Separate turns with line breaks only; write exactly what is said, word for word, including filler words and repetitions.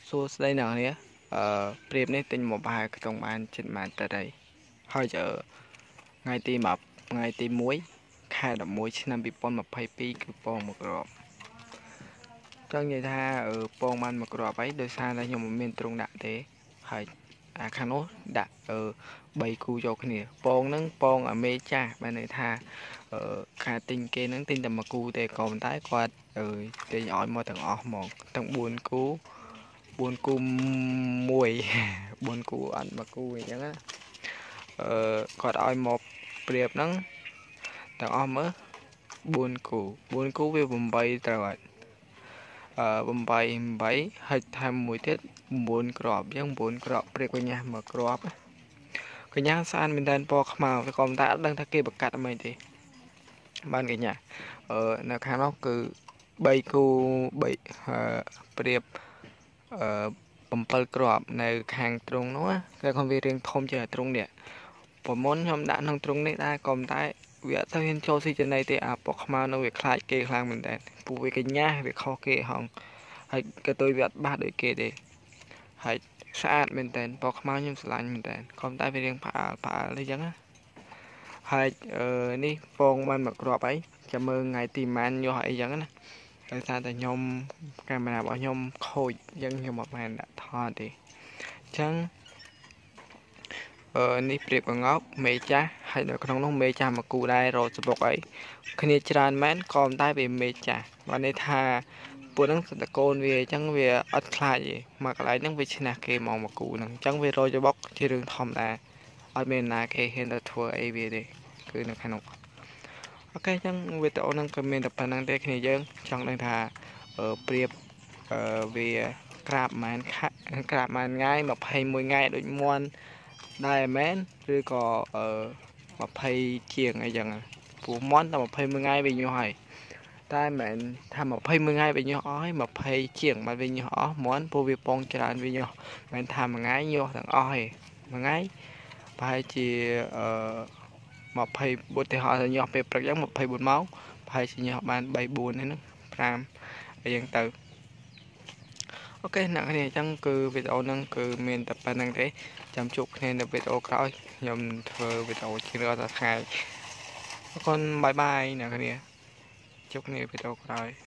សួស្តីអ្នកនាងអឺព្រៀបនេះទិញមកបាយក្នុងបានចិត្តបានទៅđâyហើយថ្ងៃទីមួយថ្ងៃទីមួយខែmột mộtឆ្នាំhai không hai haiគឺពងមកគ្រាប់ចង់និយាយថាពងបានមកគ្រាប់ហើយដោយសារតែខ្ញុំមិនមានទ្រង់ដាក់ទេហើយអាខាងនោះដាក់អឺបីគូយកគ្នាពងហ្នឹងពងអាមេចាស់បានន័យថាអឺខាទិញគេហ្នឹងទិញតែមួយគូទេក៏ប៉ុន្តែគាត់អឺទិញឲ្យមកទាំងអស់ហ្មងទាំងបួនគូបួនគូមួយបួនគូអត់មួយគូអញ្ចឹងណាអឺគាត់ឲ្យមកព្រៀបហ្នឹងទាំងអស់មើលបួនគូបួនគូវាeightត្រូវអត់អឺeight eightហើយថែមមួយទៀតnineគ្រាប់អញ្ចឹងnineគ្រាប់ព្រៀបកញ្ញាមួយគ្រាប់កញ្ញាស្អាតមែនតើពណ៌ខ្មៅក៏ប៉ុន្តែអត់ដឹងថាគេបកាត់មិនទេបានកញ្ញាអឺនៅខាងនោះគឺ3គូ3អឺព្រៀបអឺsevenគ្រាប់នៅខាងទ្រុងនោះគេគាត់វារៀងធំជាងទ្រុងនេះប្រមុនខ្ញុំដាក់ក្នុងទ្រុងនេះដែរក៏ប៉ុន្តែវាអត់ទៅហ៊ានចូលស៊ីចំណីទេអាពណ៌ខ្មៅនោះវាខ្លាចគេខ្លាំងមែនតើពូវាកញ្ញាវាខុសគេហងហើយក៏ទៅវាអត់បាសដូចគេទេហើយស្អាតមែនតើពណ៌ខ្មៅខ្ញុំស្រឡាញ់មែនតើក៏ប៉ុន្តែវារៀងផ្អើលផ្អើលអីចឹងណាហើយអឺនេះពងបានមកគ្រាប់ហើយចាំមើលថ្ងៃទីម៉ានយកអីចឹងណាដោយសារតែខ្ញុំកាមេរ៉ារបស់ខ្ញុំខូចអញ្ចឹងខ្ញុំអត់បានដាក់ថតទេអញ្ចឹងអឺនេះព្រៀបកងោកមេចាស់ហើយនៅក្នុងនោះមេចាស់មកគូដែររត់សបុកអីគ្នាច្រើនមែនក៏តែវាមេចាស់បានន័យថាពួកហ្នឹងតកូនវាអញ្ចឹងវាអត់ខ្លាចទេមកកន្លែងហ្នឹងវាឈ្នះគេមកមកគូហ្នឹងអញ្ចឹងវារត់សបុកជារឿងធម្មតាអត់មានណាគេហ៊ានទៅធ្វើអីវាទេគឺនៅក្នុងអូខេអញ្ចឹងវីដេអូហ្នឹងក៏មានតែប៉ុណ្្នឹងទេគ្នាយើងចង់ដឹងថាអឺព្រៀបអឺវាក្រាបម៉ានខក្រាបម៉ានថ្ងៃtwenty-oneថ្ងៃដូចមន់ដែរមែនឬក៏អឺtwentyជាងអីចឹងព្រោះមន់តែtwenty-oneថ្ងៃវាញាស់ហើយតែមិនមែនថាtwenty-oneថ្ងៃវាញាស់អស់ហើយtwentyជាងមកវាញាស់អស់មន់ព្រោះវាពងច្រើនវាញាស់មិនថាមួយថ្ងៃញាស់ទាំងអស់ទេមួយថ្ងៃប្រហែលជាអឺtwentyឧទាហរណ៍ថាញាស់ពេលព្រឹកចឹងtwenty-fourម៉ោងប្រហែលជាញាស់បានthree fourហ្នឹងfiveអីចឹងទៅអូខេអ្នកគ្នាអញ្ចឹងគឺវីដេអូហ្នឹងគឺមានតែប៉ុណ្្នឹងទេចាំជួបគ្នានៅវីដេអូក្រោយខ្ញុំធ្វើវីដេអូជារៀងរាល់ថ្ងៃអរគុណបាយបាយអ្នកគ្នាជួបគ្នាវីដេអូក្រោយ